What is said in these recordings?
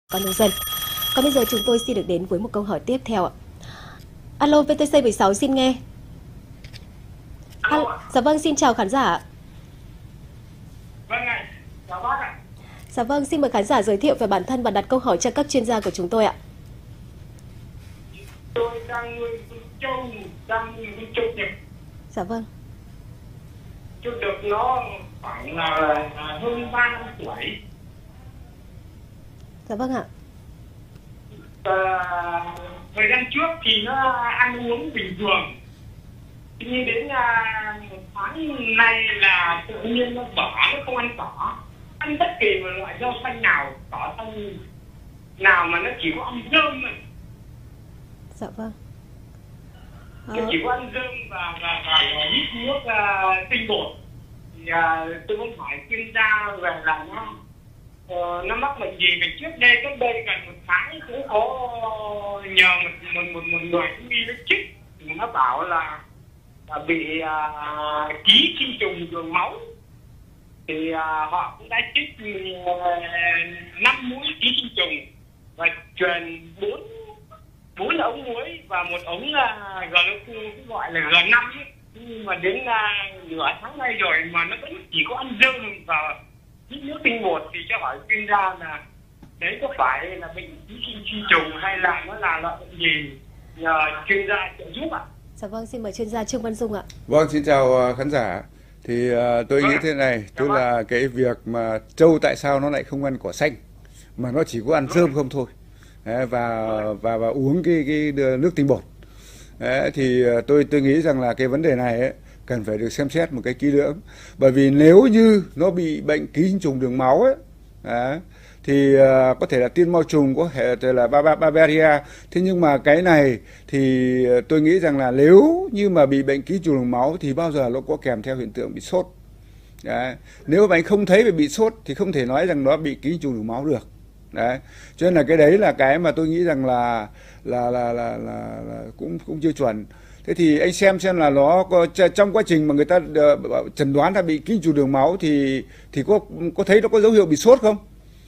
Con nông dân. Còn bây giờ chúng tôi xin được đến với một câu hỏi tiếp theo ạ. Alo, VTC 16 xin nghe. Dạ vâng, xin chào khán giả. Vâng ạ, chào bác ạ. Dạ vâng, xin mời khán giả giới thiệu về bản thân và đặt câu hỏi cho các chuyên gia của chúng tôi ạ. Tôi đang nuôi trâu, trâu đực. Dạ vâng. Trâu đực nó khoảng là hơn 3 năm tuổi. Dạ vâng ạ. Thời gian trước thì nó ăn uống bình thường. Tuy nhiên đến một tháng nay là tự nhiên nó bỏ, nó không ăn cỏ. Ăn bất kỳ một loại rau xanh nào, cỏ xanh nào mà nó chỉ có ăn rơm thôi. Dạ vâng. Nó chỉ có ăn rơm và hít nước tinh bột. Thì tôi muốn hỏi chuyên gia về là nó mắc bệnh gì. Vì trước đây, cách đây gần một tháng cũng có nhờ một người cũng đi lấy chích. Nó bảo là bị ký sinh trùng đường máu. Thì họ cũng đã chích 5 mũi ký sinh trùng và truyền 4 ống muối và một ống gọi là G5 ấy. Nhưng mà đến nửa tháng nay rồi mà nó vẫn chỉ có ăn rơm và hít nước tinh bột. Thì cho hỏi chuyên gia là đấy có phải là bệnh ký sinh trùng hay là nó là loại bệnh gì, nhờ chuyên gia trợ giúp ạ? Dạ vâng, xin mời chuyên gia Trương Văn Dung ạ. Vâng, xin chào khán giả. Thì tôi nghĩ thế này, tức là cái việc mà trâu tại sao nó lại không ăn cỏ xanh mà nó chỉ có ăn rơm không thôi. Đấy, và uống cái nước tinh bột. Đấy, thì tôi nghĩ rằng là cái vấn đề này ấy, cần phải được xem xét một cái kỹ lưỡng. Bởi vì nếu như nó bị bệnh ký sinh trùng đường máu ấy, đấy, thì có thể là tiên mao trùng, có thể là Barbaria. Thế nhưng mà cái này thì tôi nghĩ rằng là nếu như mà bị bệnh ký sinh trùng đường máu thì bao giờ nó có kèm theo hiện tượng bị sốt. Đấy. Nếu mà anh không thấy về bị sốt thì không thể nói rằng nó bị ký sinh trùng đường máu được. Đấy. Cho nên là cái đấy là cái mà tôi nghĩ rằng là cũng chưa chuẩn. Thế thì anh xem là nó có, trong quá trình mà người ta chẩn đoán là bị ký sinh trùng đường máu thì có thấy nó có dấu hiệu bị sốt không?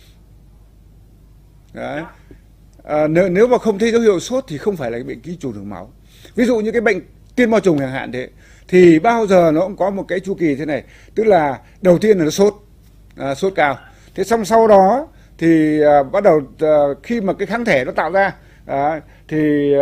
Đấy. Nếu mà không thấy dấu hiệu sốt thì không phải là cái bệnh ký sinh trùng đường máu. Ví dụ như cái bệnh tiên mao trùng chẳng hạn thế, thì bao giờ nó cũng có một cái chu kỳ thế này, tức là đầu tiên là nó sốt cao, thế xong sau đó thì bắt đầu khi mà cái kháng thể nó tạo ra thì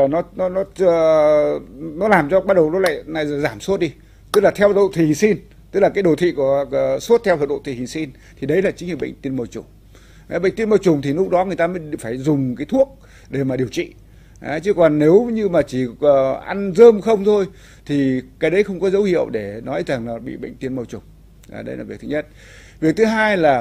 nó làm cho bắt đầu nó lại giảm sốt đi, tức là theo độ thị hình sin, tức là cái đồ thị của sốt theo độ thị hình sin, thì đấy là chính là bệnh tiên mao trùng. Bệnh tiên mao trùng thì lúc đó người ta mới phải dùng cái thuốc để mà điều trị. Đấy, chứ còn nếu như mà chỉ ăn rơm không thôi thì cái đấy không có dấu hiệu để nói rằng là bị bệnh tiên mao trùng. Đấy là việc thứ nhất. Việc thứ hai là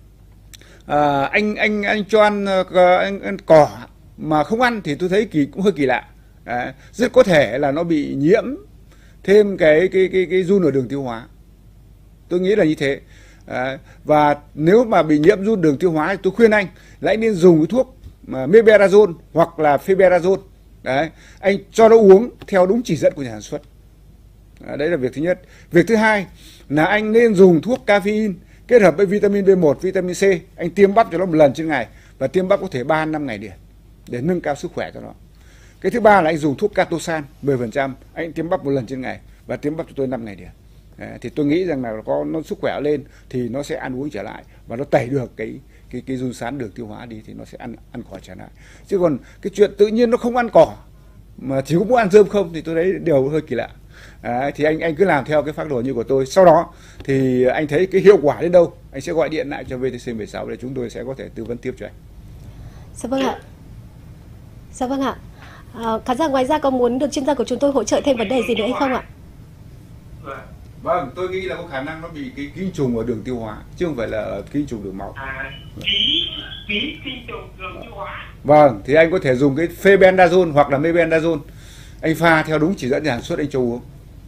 anh cho ăn cỏ mà không ăn thì tôi thấy cũng hơi kỳ lạ. Đấy, rất có thể là nó bị nhiễm thêm cái giun ở đường tiêu hóa. Tôi nghĩ là như thế. Đấy, và nếu mà bị nhiễm giun đường tiêu hóa thì tôi khuyên anh là anh nên dùng cái thuốc mebendazole hoặc là febendazole. Đấy, anh cho nó uống theo đúng chỉ dẫn của nhà sản xuất. Đấy là việc thứ nhất. Việc thứ hai là anh nên dùng thuốc caffeine kết hợp với vitamin B1, vitamin C. Anh tiêm bắp cho nó một lần trên ngày, và tiêm bắp có thể 3-5 ngày liền để nâng cao sức khỏe cho nó. Cái thứ ba là anh dùng thuốc Catosan 10%, anh tiêm bắp một lần trên ngày và tiêm bắp cho tôi 5 ngày liền. Thì tôi nghĩ rằng là nó sức khỏe lên thì nó sẽ ăn uống trở lại và nó tẩy được cái giun sán đường tiêu hóa đi, thì nó sẽ ăn cỏ trở lại. Chứ còn cái chuyện tự nhiên nó không ăn cỏ mà chỉ có muốn ăn rơm không thì tôi thấy đều hơi kỳ lạ. Thì anh cứ làm theo cái phác đồ như của tôi. Sau đó thì anh thấy cái hiệu quả đến đâu, anh sẽ gọi điện lại cho VTC 16 để chúng tôi sẽ có thể tư vấn tiếp cho anh. Dạ vâng ạ. Dạ vâng ạ. Khán giả ngoài ra có muốn được chuyên gia của chúng tôi hỗ trợ thêm vấn đề gì nữa hay không ạ? Vâng, tôi nghĩ là có khả năng nó bị cái ký sinh trùng ở đường tiêu hóa chứ không phải là ký sinh trùng đường máu. Ký sinh trùng đường tiêu hóa. Vâng, thì anh có thể dùng cái febendazole hoặc là mebendazole. Anh pha theo đúng chỉ dẫn nhà sản xuất anh cho uống.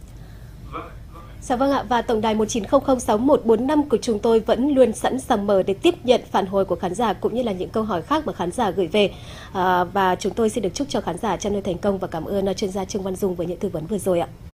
Dạ vâng ạ, và tổng đài 19006145 của chúng tôi vẫn luôn sẵn sàng mở để tiếp nhận phản hồi của khán giả cũng như là những câu hỏi khác mà khán giả gửi về. Và chúng tôi xin được chúc cho khán giả chăn nuôi thành công và cảm ơn chuyên gia Trương Văn Dung với những tư vấn vừa rồi ạ.